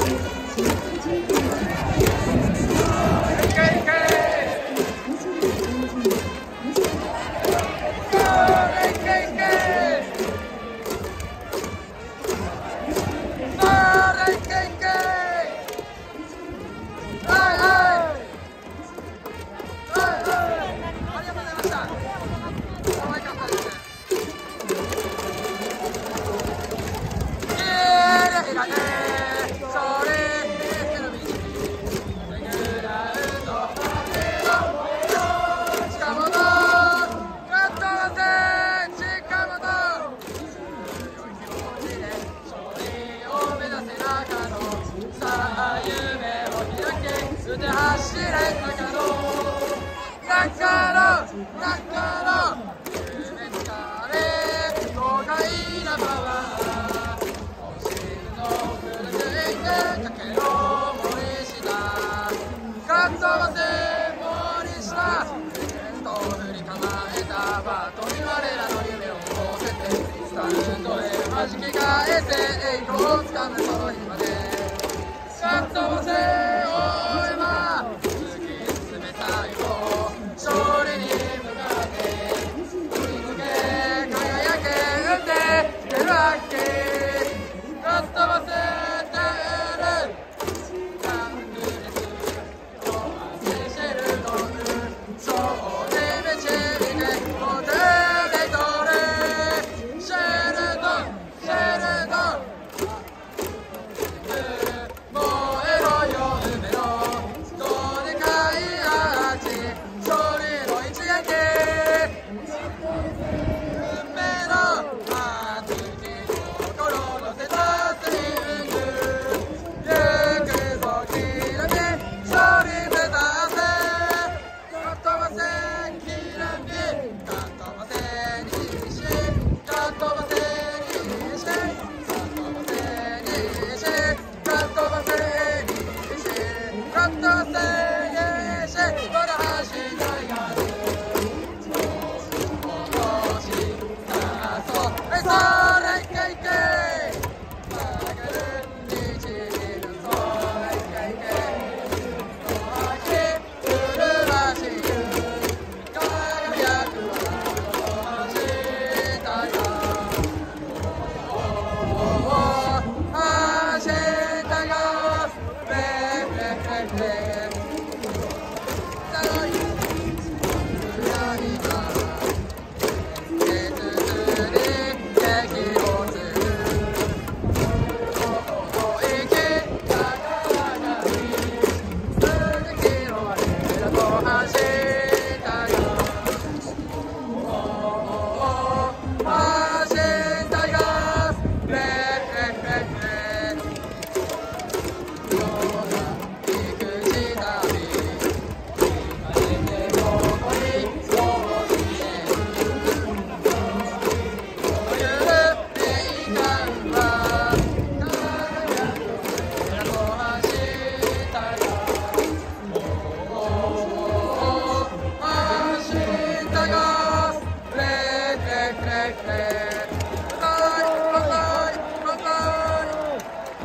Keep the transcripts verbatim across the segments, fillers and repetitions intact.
弾き返せ栄光をつかむその日まで勝とせ応援は突き進めたいよ勝利に向かって振り抜け輝け打って出るわけ勝とせてるランクレスロマンスシェルドルそうでめちりねモテレトレシェルドンシェルドン燃えろよ夢のどでかいアーチ勝利の一撃運命の熱き心のせたスリング行くぞきらめ勝利目指せかっ飛ばせきらめかっ飛ばせにしかっ飛ばせにしかっ飛ばせにしかっ飛ばせにしかっ飛ばせにしまだ走りたいがる落としたそうえそれいけいけ曲がる道にそれいけいけ秋うるましく輝くはしたよ明日がレレレレ強い裏には手作り激をつる生きたからに数キロはレラと走ったよ走ったよレレレレどうだ行く地旅今出てここにそうしてるそういう霊感は輝くレラと走ったよ走ったよレレレレ高い高い高い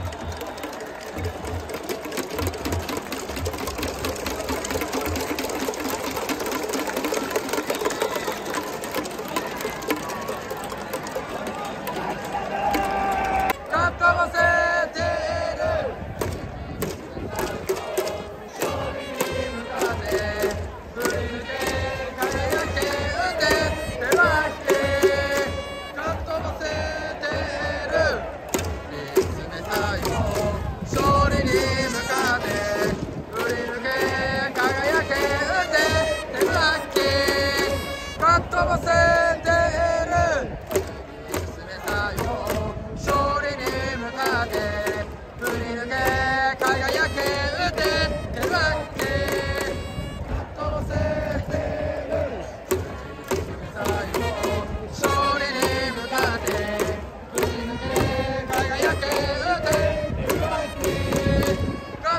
かっ飛ばせてる勝利に向かって振り抜け輝け打って出まけかっ飛ばせてる見つめたいよ勝利に向かって振り抜け輝け打って出まけかっ飛ばせてる見つめたいよ勝利に向かって振り抜け輝け打って出るわけかっ飛ばせてる見つめたいよ勝利に向かって振り抜け輝け打って出るわけかっ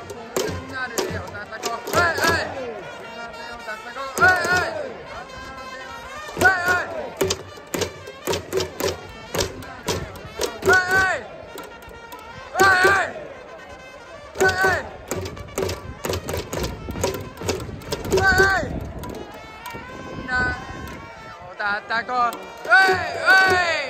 たたこう、うい、うい。